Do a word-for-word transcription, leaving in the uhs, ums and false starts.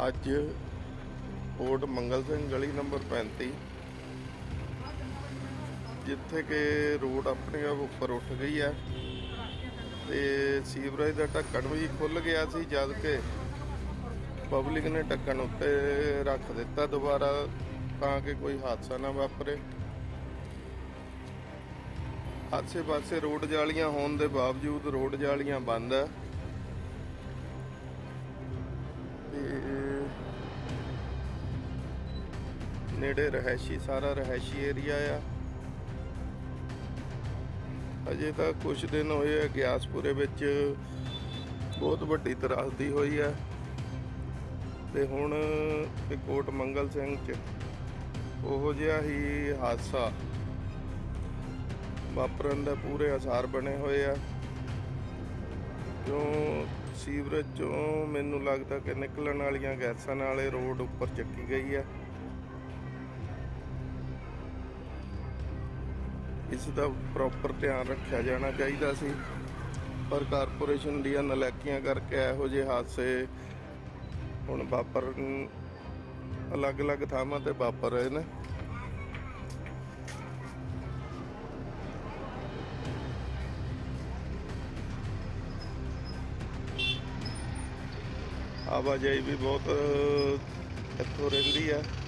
ਅੱਜ ਕੋਟ ਮੰਗਲ ਸਿੰਘ ਗਲੀ ਨੰਬਰ पैंती जिथे कि रोड अपने आप उपर उठ गई है तो सीवरेज का ढक्कन भी खुल गया सी, जद के पब्लिक ने ढक्कन उत्ते रख दिता दोबारा ताकि कोई हादसा ना वापरे। आसे पासे रोड जालियां होने के बावजूद रोड जालियां बंद है। नेड़े रहायशी सारा रहायशी एरिया आ। अजे तक कुछ दिन होए है ग्यासपुरे विच बहुत वड्डी त्रासदी हुई है ते हुण कोट मंगल सिंह च ओहो जिहा ही हादसा वापरन दे पूरे आसार बने हुए है। क्यों सीवरेज चों मैनूं लगदा कि निकलण वालियां गैसां नाल रोड उपर चक्की गई है। इसका प्रॉपर ध्यान रखा जाना चाहिए सी, पर कारपोरेशन दी नलैकियां करके इहो जिहे हादसे हुण वापर अलग अलग थावां ते वापर रहे ने। आवाजाही भी बहुत इत्थों रहिंदी है।